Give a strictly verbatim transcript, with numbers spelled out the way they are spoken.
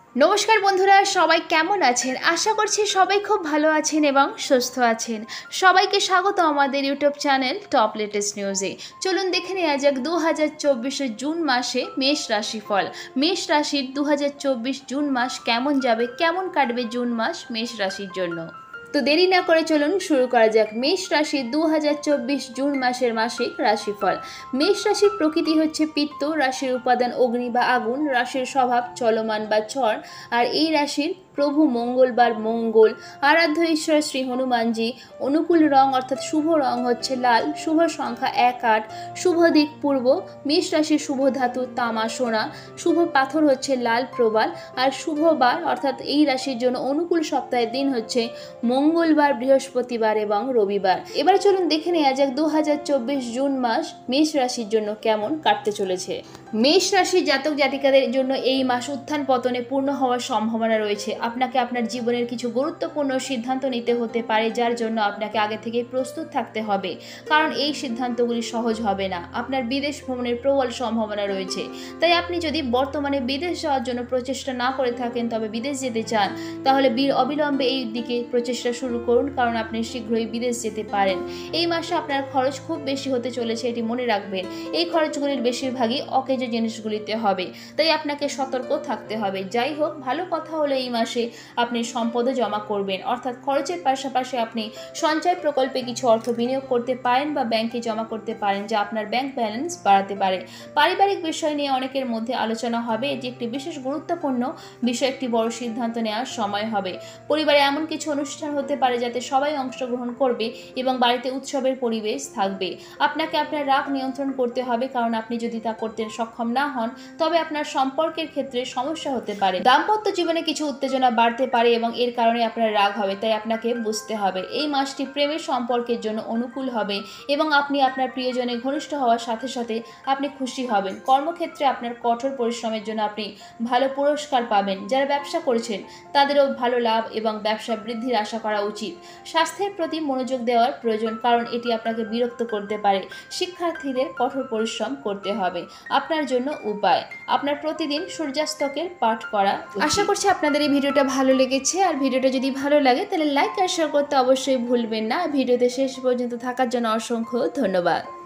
নমস্কার বন্ধুরা, সবাই কেমন আছেন? আশা করছি সবাই খুব ভালো আছেন এবং সুস্থ আছেন। সবাইকে স্বাগত আমাদের ইউটিউব চ্যানেল টপ লেটেস্ট নিউজে। চলুন দেখে নেওয়া যাক দু হাজার চব্বিশের জুন মাসে মেষ রাশিফল। মেষ রাশির দু হাজার চব্বিশ জুন মাস কেমন যাবে, কেমন কাটবে জুন মাস মেষ রাশির জন্য। তো দেরি না করে চলুন শুরু করা যাক মেষ রাশি দু হাজার চব্বিশ জুন মাসের মাসিক রাশিফল। মেষ রাশির প্রকৃতি হচ্ছে পিত্ত, রাশির উপাদান অগ্নি বা আগুন, রাশির স্বভাব চলমান বা ঝড়। আর এই রাশির প্রভু মঙ্গলবার মঙ্গল, আরাধ্য ঈশ্বর শ্রী হনুমানজি। অনুকূল রং অর্থাৎ শুভ রং হচ্ছে লাল, শুভ সংখ্যা এক আট, শুভ দিক পূর্ব। মেষ রাশির শুভ ধাতু তামা সোনা, শুভ পাথর হচ্ছে লাল প্রবাল। আর শুভ বার অর্থাৎ এই রাশির জন্য অনুকূল সপ্তাহের দিন হচ্ছে মঙ্গলবার, বৃহস্পতিবার এবং রবিবার। এবার চলুন দেখে নেওয়া যাক দু হাজার চব্বিশ জুন মাস মেষ রাশির জন্য কেমন কাটতে চলেছে। মেষ রাশির জাতক জাতিকাদের জন্য এই মাস উত্থান পতনে পূর্ণ হওয়ার সম্ভাবনা রয়েছে। আপনাকে আপনার জীবনের কিছু গুরুত্বপূর্ণ সিদ্ধান্ত নিতে হতে পারে, যার জন্য আপনাকে আগে থেকে প্রস্তুত থাকতে হবে, কারণ এই সিদ্ধান্তগুলি সহজ হবে না। আপনার বিদেশ ভ্রমণের প্রবল সম্ভাবনা রয়েছে, তাই আপনি যদি বর্তমানে বিদেশ যাওয়ার জন্য প্রচেষ্টা না করে থাকেন, তবে বিদেশ যেতে চান, তাহলে অবিলম্বে এই দিকে প্রচেষ্টা শুরু করুন, কারণ আপনি শীঘ্রই বিদেশ যেতে পারেন। এই মাসে আপনার খরচ খুব বেশি হতে চলেছে, এটি মনে রাখবেন। এই খরচগুলির বেশিরভাগই অকেজ জিনিসগুলিতে হবে, তাই আপনাকে সতর্ক থাকতে হবে। যাই হোক, ভালো কথা হলো এই মাসে আপনি সম্পদও জমা করবেন, অর্থাৎ খরচের পাশাপাশি আপনি সঞ্চয় প্রকল্পে কিছু অর্থ বিনিয়োগ করতে পারেন বা ব্যাংকে জমা করতে পারেন, যা আপনার ব্যাংক ব্যালেন্স বাড়াতে পারে। পারিবারিক বিষয় নিয়ে অনেকের মধ্যে আলোচনা হবে, এটি একটি বিশেষ গুরুত্বপূর্ণ বিষয়, একটি বড় সিদ্ধান্ত নেওয়ার সময় হবে। পরিবারে এমন কিছু অনুষ্ঠান হতে পারে যাতে সবাই অংশগ্রহণ করবে এবং বাড়িতে উৎসবের পরিবেশ থাকবে। আপনাকে আপনার রাগ নিয়ন্ত্রণ করতে হবে, কারণ আপনি যদি তা করতে সক্ষম না হন, তবে আপনার সম্পর্কের ক্ষেত্রে সমস্যা হতে পারে। দাম্পত্য জীবনে কিছু উত্তেজনা বাড়তে পারে এবং এর কারণে আপনার রাগ হবে, তাই আপনাকে বুঝতে হবে। এই মাসটি প্রেমের সম্পর্কের জন্য অনুকূল হবে এবং আপনি আপনার প্রিয়জনে ঘনিষ্ঠ হওয়ার সাথে সাথে আপনি খুশি হবেন। কর্মক্ষেত্রে আপনার কঠোর পরিশ্রমের জন্য আপনি ভালো পুরস্কার পাবেন। যারা ব্যবসা করছেন তাদেরও ভালো লাভ এবং ব্যবসা বৃদ্ধির আশা করা উচিত। স্বাস্থ্যের প্রতি মনোযোগ দেওয়ার প্রয়োজন, কারণ এটি আপনাকে বিরক্ত করতে পারে। শিক্ষার্থীদের কঠোর পরিশ্রম করতে হবে। আপনার জন্য উপায়, আপনার প্রতিদিন সূর্যাস্তকের পাঠ করা। আশা করছি আপনাদের এই ভিডিওটা ভালো লেগেছে। আর ভিডিওটা যদি ভালো লাগে তাহলে লাইক আর শেয়ার করতে অবশ্যই ভুলবেন না। ভিডিওতে শেষ পর্যন্ত থাকার জন্য অসংখ্য ধন্যবাদ।